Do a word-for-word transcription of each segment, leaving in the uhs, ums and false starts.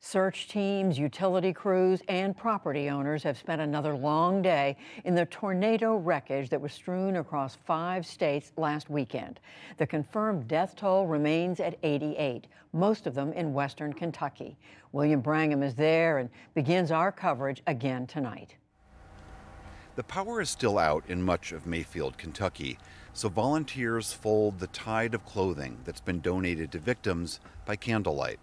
Search teams, utility crews, and property owners have spent another long day in the tornado wreckage that was strewn across five states last weekend. The confirmed death toll remains at eighty-eight, most of them in western Kentucky. William Brangham is there and begins our coverage again tonight. The power is still out in much of Mayfield, Kentucky, so volunteers fold the tide of clothing that's been donated to victims by candlelight.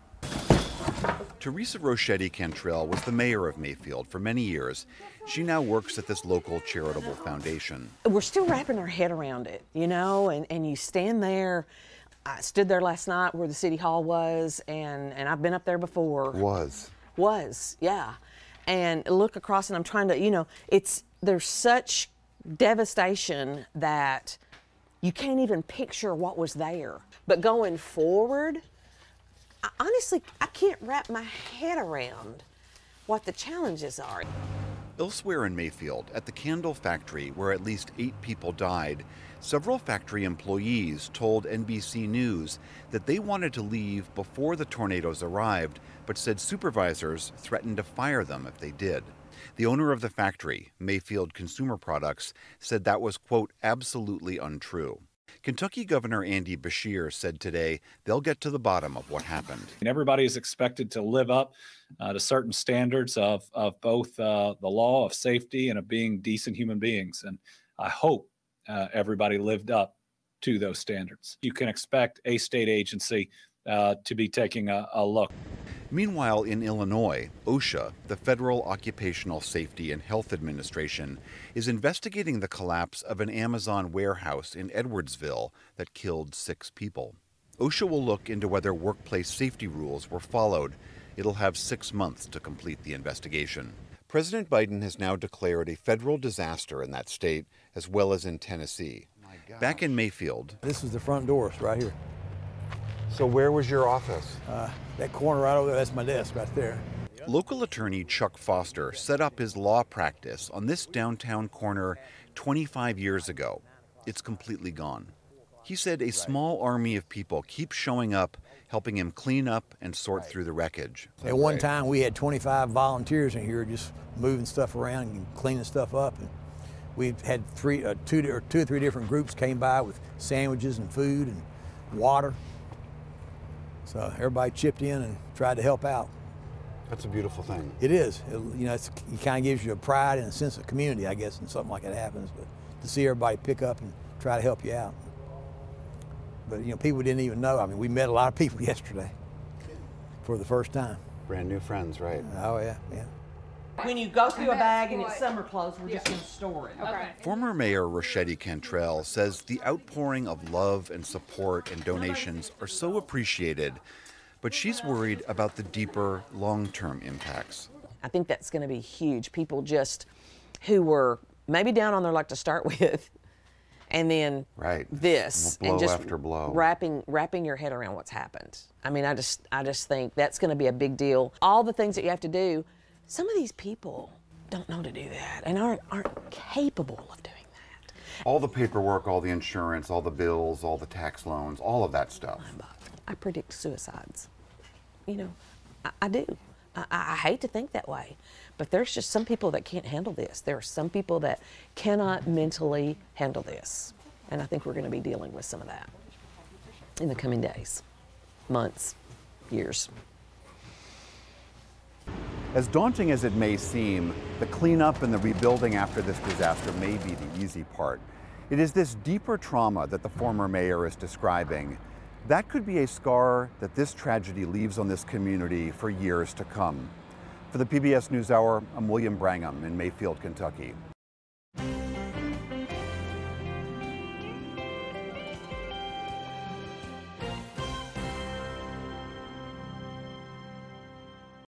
Teresa Rochetti Cantrell was the mayor of Mayfield for many years. She now works at this local charitable foundation. We're still wrapping our head around it, you know, and, and you stand there. I stood there last night where the city hall was, and, and I've been up there before. Was. Was, yeah. And look across, and I'm trying to, you know, it's, there's such devastation that you can't even picture what was there. But going forward, I, honestly, I can't wrap my head around what the challenges are. Elsewhere in Mayfield, at the candle factory where at least eight people died, several factory employees told N B C News that they wanted to leave before the tornadoes arrived, but said supervisors threatened to fire them if they did. The owner of the factory, Mayfield Consumer Products, said that was, quote, absolutely untrue. Kentucky Governor Andy Beshear said today they'll get to the bottom of what happened. And everybody is expected to live up uh, to certain standards of, of both uh, the law of safety and of being decent human beings. And I hope uh, everybody lived up to those standards. You can expect a state agency uh, to be taking a, a look. Meanwhile, in Illinois, OSHA, the Federal Occupational Safety and Health Administration, is investigating the collapse of an Amazon warehouse in Edwardsville that killed six people. OSHA will look into whether workplace safety rules were followed. It'll have six months to complete the investigation. President Biden has now declared a federal disaster in that state, as well as in Tennessee. Back in Mayfield. This is the front door, it's right here. So where was your office? Uh, that corner right over there, that's my desk right there. Local attorney Chuck Foster set up his law practice on this downtown corner twenty-five years ago. It's completely gone. He said a small army of people keep showing up, helping him clean up and sort through the wreckage. At one time, we had twenty-five volunteers in here just moving stuff around and cleaning stuff up. And we've had three, uh, two, or two or three different groups came by with sandwiches and food and water. So everybody chipped in and tried to help out. That's a beautiful thing. It is. It, you know, it's, it kind of gives you a pride and a sense of community, I guess, when something like that happens. But to see everybody pick up and try to help you out. But, you know, people didn't even know. I mean, we met a lot of people yesterday for the first time. Brand new friends, right? Oh, yeah, yeah. When you go through a bag and it's summer clothes, we're just going to store it. Okay. Former Mayor Rochetti Cantrell says the outpouring of love and support and donations are so appreciated, but she's worried about the deeper, long-term impacts. I think that's going to be huge. People just who were maybe down on their luck to start with, and then right. this, blow and just after blow. wrapping wrapping your head around what's happened. I mean, I just I just think that's going to be a big deal. All the things that you have to do. Some of these people don't know to do that and aren't, aren't capable of doing that. All the paperwork, all the insurance, all the bills, all the tax loans, all of that stuff. I predict suicides. You know, I, I do. I, I hate to think that way, but there's just some people that can't handle this. There are some people that cannot mentally handle this. And I think we're going to be dealing with some of that in the coming days, months, years. As daunting as it may seem, the cleanup and the rebuilding after this disaster may be the easy part. It is this deeper trauma that the former mayor is describing. That could be a scar that this tragedy leaves on this community for years to come. For the P B S NewsHour, I'm William Brangham in Mayfield, Kentucky.